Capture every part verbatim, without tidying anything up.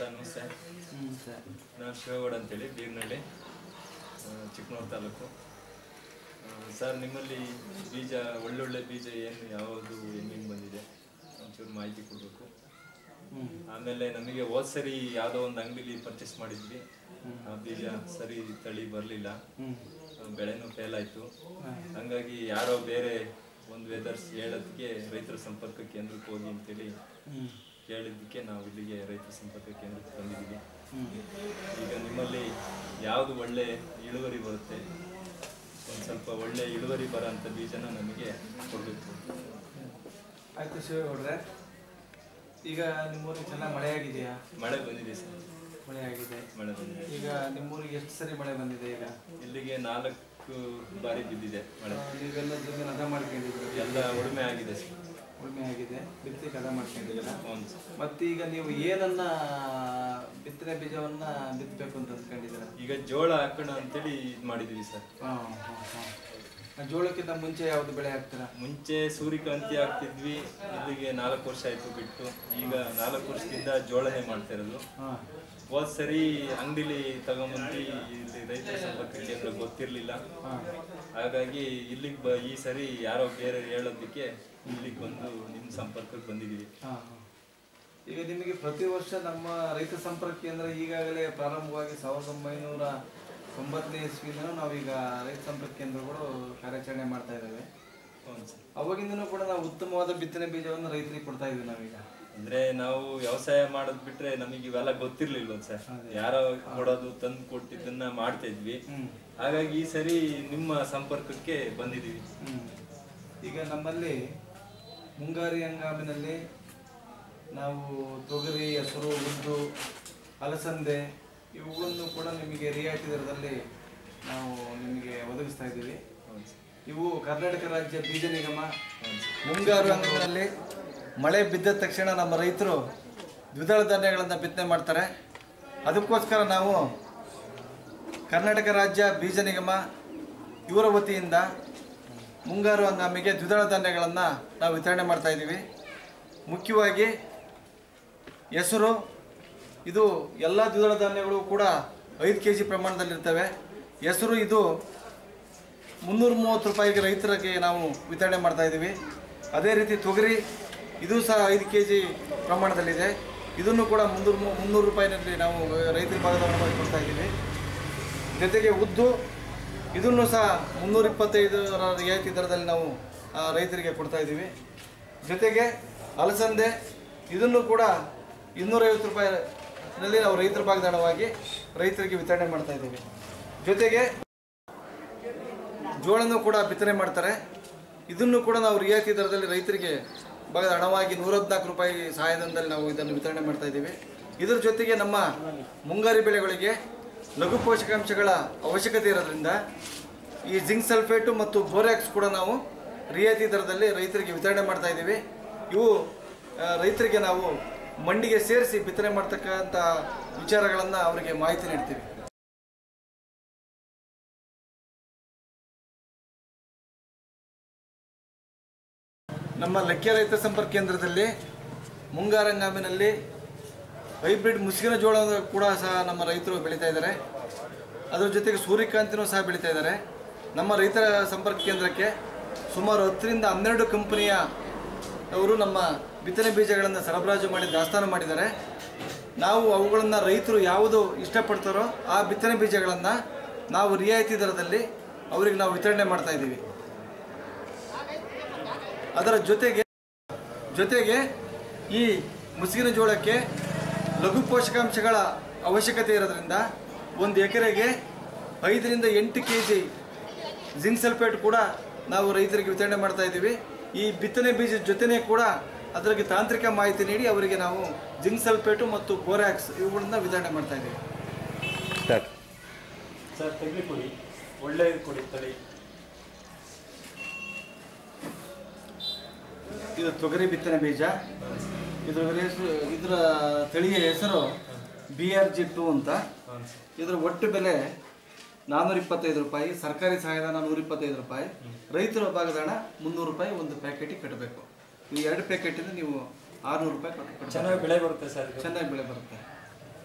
Sir ನಮಸ್ತೆ. ನಾನು ಶಿವಗೌಡ ಅಂತೇಳಿ ಬೀರ್ನಳ್ಳಿ, ಚಿಕ್ಕಮಗಳೂರು ತಾಲೂಕು. ಸರ್ ನಿಮ್ಮಲ್ಲಿ ಬೀಜ ಒಳ್ಳೊಳ್ಳೆ ಬೀಜ ಏನು ಯಾವುದು ಹೆಂಗೆ ಬಂದಿದೆ ಒಂಚೂರು ಮಾಹಿತಿ ಕೊಡಬೇಕು. ಆಮೇಲೆ ನಮಗೆ ಹೋದ ಸರಿ ಯಾವುದೋ ಒಂದು ಅಂಗಡಿಲಿ ಪರ್ಚೇಸ್ ಮಾಡಿದ್ವಿ, ಆ ಬೀಜ ಸರಿ ತಳಿ ಬರಲಿಲ್ಲ, ಬೆಳೆನೂ ಫೇಲ್ ಆಯಿತು. ಹಂಗಾಗಿ ಯಾರೋ ಬೇರೆ ಒಂದು ವೆದರ್ಸ್ ಹೇಳೋದಕ್ಕೆ ರೈತರ ಸಂಪರ್ಕ ಕೇಂದ್ರಕ್ಕೆ ಹೋಗಿ ಅಂತೇಳಿ ಕೇಳಿದ್ದಕ್ಕೆ ನಾವು ಇಲ್ಲಿಗೆ ರೈತರ ಸಂಪರ್ಕ ಕೇಂದ್ರಕ್ಕೆ ಬಂದಿದ್ದೀವಿ. ಈಗ ನಿಮ್ಮಲ್ಲಿ ಯಾವುದು ಒಳ್ಳೆ ಇಳುವರಿ ಬರುತ್ತೆ, ಒಂದು ಸ್ವಲ್ಪ ಒಳ್ಳೆ ಇಳುವರಿ ಬರೋ ಅಂಥ ಬೀಜನ ನಮಗೆ ಕೊಡಬೇಕು. ಆಯ್ತು ಶಿವಗೌಡ್ರೆ, ಈಗ ನಿಮ್ಮೂರಿಗೆ ಚೆನ್ನಾಗಿ ಮಳೆ ಆಗಿದೆಯಾ? ಮಳೆ ಬಂದಿದೆ ಸರ್. ಮಳೆ ಆಗಿದೆ, ಮಳೆ ಬಂದಿದೆ. ಈಗ ನಿಮ್ಮೂರಿಗೆ ಎಷ್ಟು ಸರಿ ಮಳೆ ಬಂದಿದೆ? ಈಗ ಇಲ್ಲಿಗೆ ನಾಲ್ಕು ಬಾರಿ ಬಿದ್ದಿದೆ ಮಳೆ. ನೀವೆಲ್ಲ ಜಮೀನು ಹದ ಮಾಡ್ಕೊಂಡಿದ್ದೀರಿ? ಎಲ್ಲ ಉಳುಮೆ ಆಗಿದೆ ಸರ್. ಉಳುಮೆ ಆಗಿದೆ, ಬಿತ್ತಕ್ಕೆ ಹದ ಮಾಡ್ಕೊಂಡಿದ್ದೀರ. ಹೌದು ಸರ್. ಮತ್ತು ಈಗ ನೀವು ಏನನ್ನ ಬಿತ್ತನೆ ಬೀಜವನ್ನ ಬಿತ್ತಬೇಕು ಅಂತ ಅಂದ್ಕೊಂಡಿದ್ದೀರ? ಈಗ ಜೋಳ ಹಾಕೋಣ ಅಂತೇಳಿ ಇದು ಮಾಡಿದ್ದೀವಿ ಸರ್. ಹಾಂ ಹಾಂ ಹಾಂ ಜೋಳಕ್ಕಿಂತ ಮುಂಚೆ ಯಾವುದು ಬೆಳೆ ಹಾಕ್ತೀರಾ? ಮುಂಚೆ ಸೂರ್ಯಕಾಂತಿ ಹಾಕ್ತಿದ್ವಿ, ಇಲ್ಲಿಗೆ ನಾಲ್ಕು ವರ್ಷ ಆಯಿತು ಬಿಟ್ಟು. ಈಗ ನಾಲ್ಕು ವರ್ಷದಿಂದ ಜೋಳನೇ ಮಾಡ್ತಾ ಇರೋದು. ಹೋದ ಸರಿ ಅಂಗಡಿಲಿ ತಗೊಂಬಂದು ಇಲ್ಲಿ ರೈತರ ಸಂಪರ್ಕ ಕೇಂದ್ರ ಗೊತ್ತಿರಲಿಲ್ಲ, ಹಾಗಾಗಿ ಇಲ್ಲಿಗೆ ಬ ಈ ಸರಿ ಯಾರೋ ಬೇರೆ ಹೇಳೋದಕ್ಕೆ ಇಲ್ಲಿಗೆ ಬಂದು ನಿಮ್ಮ ಸಂಪರ್ಕಕ್ಕೆ ಬಂದಿದ್ದೀವಿ. ಈಗ ನಿಮಗೆ ಪ್ರತಿ ವರ್ಷ ನಮ್ಮ ರೈತ ಸಂಪರ್ಕ ಕೇಂದ್ರ ಈಗಾಗಲೇ ಪ್ರಾರಂಭವಾಗಿ ಸಾವಿರದ ಒಂಬೈನೂರ ತೊಂಬತ್ತನೇ ಇಸ್ವಿಯಿಂದ ನಾವೀಗ ರೈತ ಸಂಪರ್ಕ ಕೇಂದ್ರಗಳು ಕಾರ್ಯಾಚರಣೆ ಮಾಡ್ತಾ ಇದ್ದೇವೆ. ಅವಾಗಿಂದನೂ ಕೂಡ ನಾವು ಉತ್ತಮವಾದ ಬಿತ್ತನೆ ಬೀಜವನ್ನು ರೈತರಿಗೆ ಕೊಡ್ತಾ ಇದ್ವಿ. ನಾವೀಗ ಅಂದ್ರೆ ನಾವು ವ್ಯವಸಾಯ ಮಾಡೋದ್ ಬಿಟ್ರೆ ನಮಗೆ ಇವೆಲ್ಲ ಗೊತ್ತಿರ್ಲಿಲ್ವ ಸರ್, ಯಾರೋ ಕೊಡೋದು ತಂದು ಕೊಟ್ಟಿದ್ದನ್ನ ಮಾಡ್ತಾ ಇದ್ವಿ. ಹಾಗಾಗಿ ಈ ಸರಿ ನಿಮ್ಮ ಸಂಪರ್ಕಕ್ಕೆ ಬಂದಿದ್ದೀವಿ. ಈಗ ನಮ್ಮಲ್ಲಿ ಮುಂಗಾರಿ ಹಂಗಾಮಿನಲ್ಲಿ ನಾವು ತೊಗರಿ, ಹೆಸರು, ಉದ್ದು, ಅಲಸಂದೆ ಇವುಗಳನ್ನು ಕೂಡ ನಿಮಗೆ ರಿಯಾಯಿತಿ ದರದಲ್ಲಿ ನಾವು ನಿಮಗೆ ಒದಗಿಸ್ತಾ ಇದ್ದೀವಿ. ಇವು ಕರ್ನಾಟಕ ರಾಜ್ಯ ಬೀಜ ನಿಗಮ ಮುಂಗಾರು ಹಂಗಾಮಿನಲ್ಲಿ ಮಳೆ ಬಿದ್ದ ತಕ್ಷಣ ನಮ್ಮ ರೈತರು ದ್ವಿದಳ ಧಾನ್ಯಗಳನ್ನು ಬಿತ್ತನೆ ಮಾಡ್ತಾರೆ. ಅದಕ್ಕೋಸ್ಕರ ನಾವು ಕರ್ನಾಟಕ ರಾಜ್ಯ ಬೀಜ ನಿಗಮ ಇವರ ವತಿಯಿಂದ ಮುಂಗಾರು ಹಂಗಾಮಿಗೆ ದ್ವಿದಳ ಧಾನ್ಯಗಳನ್ನು ನಾವು ವಿತರಣೆ ಮಾಡ್ತಾಯಿದ್ದೀವಿ. ಮುಖ್ಯವಾಗಿ ಹೆಸರು, ಇದು ಎಲ್ಲ ದ್ವಿದಳ ಧಾನ್ಯಗಳು ಕೂಡ ಐದು ಕೆ ಜಿ ಪ್ರಮಾಣದಲ್ಲಿರ್ತವೆ. ಹೆಸರು ಇದು ಮುನ್ನೂರ ಮೂವತ್ತು ರೂಪಾಯಿಗೆ ರೈತರಿಗೆ ನಾವು ವಿತರಣೆ ಮಾಡ್ತಾಯಿದ್ದೀವಿ. ಅದೇ ರೀತಿ ತೊಗರಿ ಇದು ಸಹ ಐದು ಕೆ ಜಿ ಪ್ರಮಾಣದಲ್ಲಿದೆ. ಇದನ್ನು ಕೂಡ ಮುನ್ನೂರು ಮುನ್ನೂರು ರೂಪಾಯಿನಲ್ಲಿ ನಾವು ರೈತರ ಭಾಗದವರಿಗೆ ಕೊಡ್ತಾ ಇದ್ದೀವಿ. ಜೊತೆಗೆ ಉದ್ದು ಇದನ್ನು ಸಹ ಮುನ್ನೂರ ಇಪ್ಪತ್ತೈದರ ರಿಯಾಯಿತಿ ದರದಲ್ಲಿ ನಾವು ರೈತರಿಗೆ ಕೊಡ್ತಾ ಇದ್ದೀವಿ. ಜೊತೆಗೆ ಅಲಸಂದೆ ಇದನ್ನು ಕೂಡ ಇನ್ನೂರೈವತ್ತು ರೂಪಾಯಿನಲ್ಲಿ ನಾವು ರೈತರ ಭಾಗದಳವಾಗಿ ರೈತರಿಗೆ ವಿತರಣೆ ಮಾಡ್ತಾ ಇದ್ದೀವಿ. ಜೊತೆಗೆ ಜೋಳನೂ ಕೂಡ ಬಿತ್ತನೆ ಮಾಡ್ತಾರೆ. ಇದನ್ನು ಕೂಡ ನಾವು ರಿಯಾಯಿತಿ ದರದಲ್ಲಿ ರೈತರಿಗೆ ಭಾಗದ ಹಣವಾಗಿ ನೂರ ಹದಿನಾಲ್ಕು ರೂಪಾಯಿ ಸಹಾಯಧನದಲ್ಲಿ ನಾವು ಇದನ್ನು ವಿತರಣೆ ಮಾಡ್ತಾ ಇದ್ದೀವಿ. ಇದರ ಜೊತೆಗೆ ನಮ್ಮ ಮುಂಗಾರಿ ಬೆಳೆಗಳಿಗೆ ಲಘು ಪೋಷಕಾಂಶಗಳ ಅವಶ್ಯಕತೆ ಇರೋದ್ರಿಂದ ಈ ಜಿಂಕ್ ಸಲ್ಫೇಟು ಮತ್ತು ಬೋರ್ಯಾಕ್ಸ್ ಕೂಡ ನಾವು ರಿಯಾಯಿತಿ ದರದಲ್ಲಿ ರೈತರಿಗೆ ವಿತರಣೆ ಮಾಡ್ತಾ ಇದ್ದೀವಿ. ಇವು ರೈತರಿಗೆ ನಾವು ಮಂಡಿಗೆ ಸೇರಿಸಿ ಬಿತ್ತನೆ ಮಾಡ್ತಕ್ಕಂಥ ವಿಚಾರಗಳನ್ನು ಅವರಿಗೆ ಮಾಹಿತಿ ನೀಡ್ತೀವಿ. ನಮ್ಮ ಲಕ್ಷ್ಯ ರೈತ ಸಂಪರ್ಕ ಕೇಂದ್ರದಲ್ಲಿ ಮುಂಗಾರು ಹಂಗಾಮಿನಲ್ಲಿ ಹೈಬ್ರಿಡ್ ಮುಸುಕಿನ ಜೋಳ ಕೂಡ ಸಹ ನಮ್ಮ ರೈತರು ಬೆಳೀತಾ ಇದ್ದಾರೆ. ಅದರ ಜೊತೆಗೆ ಸೂರ್ಯಕಾಂತಿನೂ ಸಹ ಬೆಳೀತಾ ಇದ್ದಾರೆ. ನಮ್ಮ ರೈತರ ಸಂಪರ್ಕ ಕೇಂದ್ರಕ್ಕೆ ಸುಮಾರು ಹತ್ತರಿಂದ ಹನ್ನೆರಡು ಕಂಪನಿಯ ಅವರು ನಮ್ಮ ಬಿತ್ತನೆ ಬೀಜಗಳನ್ನು ಸರಬರಾಜು ಮಾಡಿ ದಾಸ್ತಾನು ಮಾಡಿದ್ದಾರೆ. ನಾವು ಅವುಗಳನ್ನು ರೈತರು ಯಾವುದು ಇಷ್ಟಪಡ್ತಾರೋ ಆ ಬಿತ್ತನೆ ಬೀಜಗಳನ್ನು ನಾವು ರಿಯಾಯಿತಿ ದರದಲ್ಲಿ ಅವರಿಗೆ ನಾವು ವಿತರಣೆ ಮಾಡ್ತಾ ಇದ್ದೀವಿ. ಅದರ ಜೊತೆಗೆ ಜೊತೆಗೆ ಈ ಮುಸುಕಿನ ಜೋಳಕ್ಕೆ ಲಘು ಪೋಷಕಾಂಶಗಳ ಅವಶ್ಯಕತೆ ಇರೋದ್ರಿಂದ ಒಂದು ಎಕರೆಗೆ ಐದರಿಂದ ಎಂಟು ಕೆ ಜಿ ಜಿಂಕ್ ಸಲ್ಫೇಟ್ ಕೂಡ ನಾವು ರೈತರಿಗೆ ವಿತರಣೆ ಮಾಡ್ತಾ ಇದ್ದೀವಿ. ಈ ಬಿತ್ತನೆ ಬೀಜದ ಜೊತೆನೇ ಕೂಡ ಅದರಿಗೆ ತಾಂತ್ರಿಕ ಮಾಹಿತಿ ನೀಡಿ ಅವರಿಗೆ ನಾವು ಜಿಂಕ್ ಸಲ್ಫೇಟು ಮತ್ತು ಬೋರ್ಯಾಕ್ಸ್ ಇವುಗಳನ್ನ ವಿತರಣೆ ಮಾಡ್ತಾ ಇದ್ದೀವಿ. ಸರ್ ತೆಗಿ ಕೊಡಿ, ಒಳ್ಳೆಯದು ಕೊಡಿ ತಳಿ. ಇದು ತೊಗರಿ ಬಿತ್ತನೆ ಬೀಜ. ಇದರ ಹೆಸರು ಇದರ ತಳಿಯ ಹೆಸರು ಬಿ ಆರ್ ಜಿ ಟು ಅಂತ. ಇದರ ಒಟ್ಟು ಬೆಲೆ ನಾನ್ನೂರ ಇಪ್ಪತ್ತೈದು ರೂಪಾಯಿ, ಸರ್ಕಾರಿ ಸಹಾಯಧನ ನೂರ ಇಪ್ಪತ್ತೈದು ರೂಪಾಯಿ, ರೈತರ ಭಾಗದ ಹಣ ಮುನ್ನೂರು ರೂಪಾಯಿ ಒಂದು ಪ್ಯಾಕೆಟಿಗೆ ಕಟ್ಟಬೇಕು. ಈ ಎರಡು ಪ್ಯಾಕೆಟಿಂದ ನೀವು ಆರುನೂರು ರೂಪಾಯಿ ಕಟ್ಟು. ಚೆನ್ನಾಗಿ ಬೆಳೆ ಬರುತ್ತೆ ಸರ್, ಚೆನ್ನಾಗಿ ಬೆಳೆ ಬರುತ್ತೆ.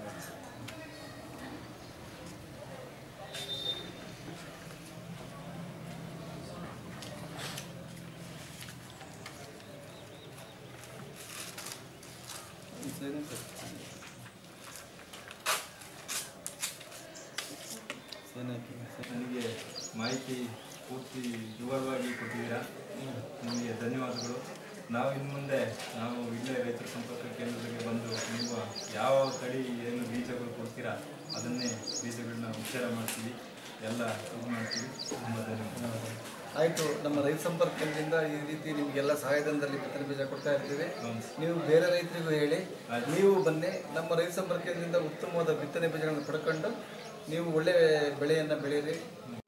ನನಗೆ ಮಾಹಿತಿ ಪೂರ್ತಿ ವಿವರವಾಗಿ ಕೊಟ್ಟಿದ್ದೀರಾ. ನಿಮಗೆ ಧನ್ಯವಾದಗಳು. ನಾವು ಇನ್ನು ಮುಂದೆ ನಾವು ಇಲ್ಲೇ ರೈತರ ಸಂಪರ್ಕ ಕೇಂದ್ರಕ್ಕೆ ಬಂದು ನೀವು ಯಾವ ತಳಿ ಏನು ಬೀಜಗಳು ಕೊಡ್ತೀರಾ ಅದನ್ನೇ ಬೀಜಗಳನ್ನ ಉಪಚಾರ ಮಾಡ್ತೀವಿ, ಎಲ್ಲ ಇದು ಮಾಡ್ತೀವಿ. ತುಂಬ ಧನ್ಯವಾದ. ಆಯಿತು. ನಮ್ಮ ರೈತ ಸಂಪರ್ಕ ಕೇಂದ್ರದಿಂದ ಈ ರೀತಿ ನಿಮಗೆಲ್ಲ ಸಹಾಯಧನದಲ್ಲಿ ಬಿತ್ತನೆ ಬೀಜ ಕೊಡ್ತಾ ಇರ್ತೀವಿ. ನೀವು ಬೇರೆ ರೈತರಿಗೂ ಹೇಳಿ, ನೀವು ಬನ್ನಿ ನಮ್ಮ ರೈತ ಸಂಪರ್ಕ ಕೇಂದ್ರದಿಂದ ಉತ್ತಮವಾದ ಬಿತ್ತನೆ ಬೀಜಗಳನ್ನು ಪಡ್ಕೊಂಡು ನೀವು ಒಳ್ಳೆಯ ಬೆಳೆಯನ್ನು ಬೆಳೀರಿ.